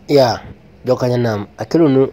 Ya, jokanyanam, akelo nu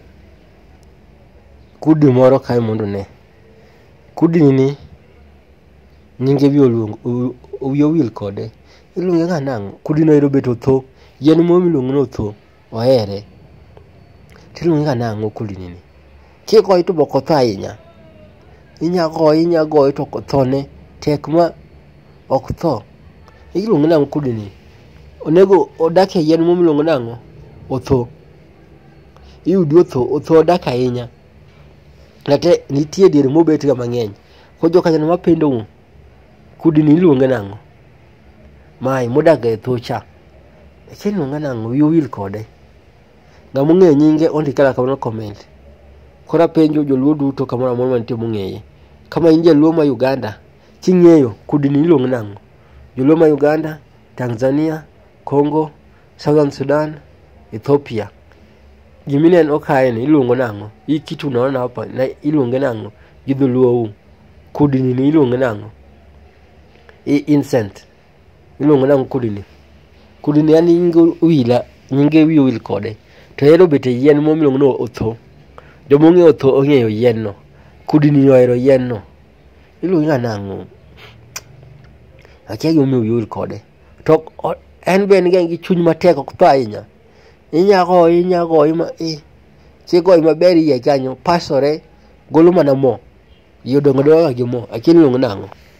kudi moro kae mondo ne. Kudi ni nyinge wiyo wil kode. Iluonge nga nang'o? Kudi no ero bet otho. Yien moro miluongo ni otho. Ohere. Tiluonge nga nang'o kudi ni? Kigoye to bok otho ahinya. Inya goye to othone tek ma ok tho. Iluonge nang'o kudi ni? Onego odak e yien moro miluongo nang'o? Otho. Iyudi otho odak ahinya. Ngate nitie diere mobet ga mang'eny. Ko jokanyo mapendo kudi ni iluonge nang'o? Mai modak e tho cha. Achien iluonge nang'o? Wiyo wil kode. Ng'ama ong'eyo nyinge ondikela kamano comment. Kora penjo joluo duto kamoro amora mantie mong'eye. Kama in jaluo ma Uganda, king'eyo kudi ni iluonge nang'o? Joluo ma Uganda, Tanzania, Congo, Southern Sudan, Ethiopia. Giminen okae ni iluongo nang'o? Kitu naona hapa na iluonge nang'o? Gidholuo kudi ni iluonge nang'o? Incent. Iluongo nang'o kudi ni? Kudi ni yani nyinge wiyo wil kode. To ero bete yien mo miluongo no otho. Jomo ng'eyo otho ong'eyo yien no. Kudi ni ohero yien no. Iluonge nga nang'o? Akia gimomiyo wiyo wil kode. To en be nigi chuny matek ok tho ahinya. Inya goye ma kigoye maber iye kanyo pasore golo mana mo. Yodongo gi mo. Akia iluongo nang'o?